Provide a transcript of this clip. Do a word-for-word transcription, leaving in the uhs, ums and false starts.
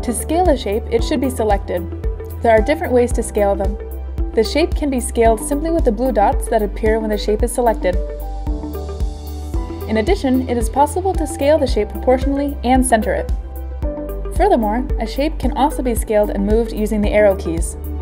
To scale a shape, it should be selected. There are different ways to scale them. The shape can be scaled simply with the blue dots that appear when the shape is selected. In addition, it is possible to scale the shape proportionally and center it. Furthermore, a shape can also be scaled and moved using the arrow keys.